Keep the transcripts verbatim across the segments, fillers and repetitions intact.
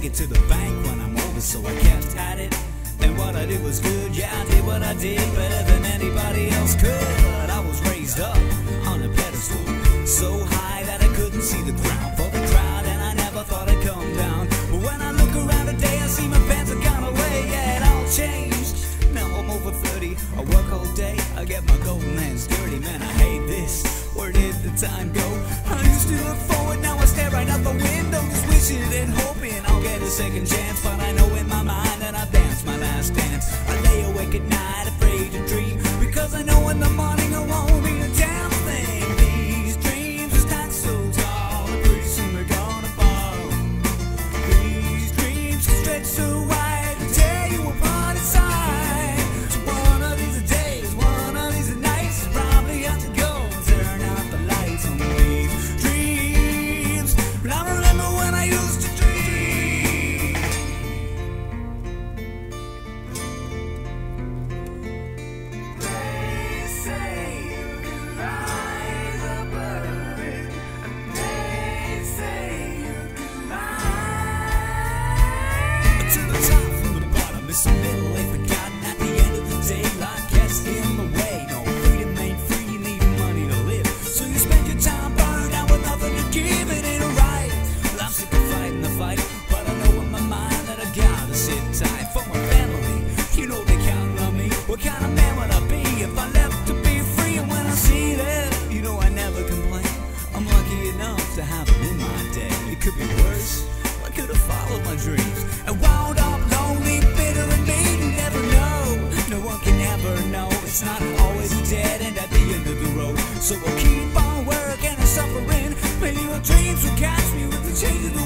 it to the bank when I'm older, so I kept at it. And what I did was good, yeah, I did what I did better than anybody else could. I was raised up on a pedestal, so high that I couldn't see the ground for the crowd, and I never thought I'd come down. But when I look around today, I see my pants have gone away, yeah, it all changed. Now I'm over thirty, I work all day, I get my golden hands dirty. Man, I hate this, where did the time go? I used to look forward, now I stare right out the window, just wishing and hoping I'll get a second chance. But I know in my mind that I've danced my last dance. I lay awake at night afraid to dream, because I know in the morning I won't be a damn thing. These dreams are not so tall, pretty soon they're gonna fall. These dreams can stretch so wide to tear you apart inside. So one of these days, one of these nights, probably have to go and turn out the lights on these dreams. But I remember when I used to dream. It's a middle ain't forgotten at the end of the day. Life gets in the way. No freedom ain't free, you need money to live. So you spend your time burned out with nothing to give. It ain't right. Well, I'm sick of fighting the fight, but I know in my mind that I gotta sit tight for my family. You know they count on me. What kind of man would I be if I left to be free? And when I see them, you know I never complain. I'm lucky enough to have them in my day. It could be worse. I could have followed my dreams and wound up lonely, bitter and mean. You never know, no one can ever know. It's not always a dead end at the end of the road. So I'll keep on working and suffering. Maybe your dreams will catch me with the change of the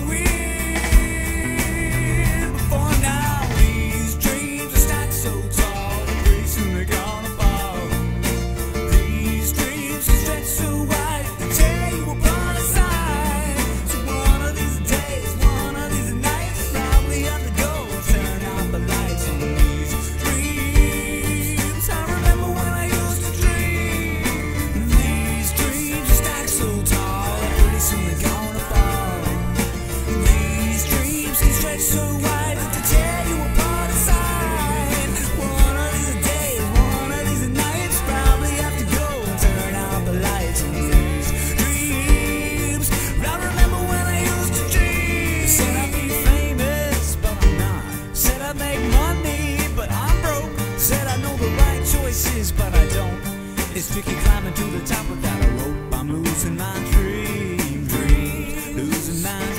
wind. But for now, these dreams are stacked so tall, and pretty soon they're gonna fall. These dreams can stretch so wide to tear you apart inside. So one of these days, one of these nights, probably have to go and turn out the lights on these dreams. I remember when I used to dream. These dreams are stacked so tall, and pretty soon they're gonna fall. These dreams can stretch so wide to tear you apart inside. One of these days, one of these nights, probably have to go and turn out the lights on these dreams. But I remember when I used to dream. Said I'd be famous, but I'm not. Said I'd make money, but I'm broke. Said I know the right choices, but I don't. It's tricky climbing to the top without a rope. I'm losing my dream, dream, losing my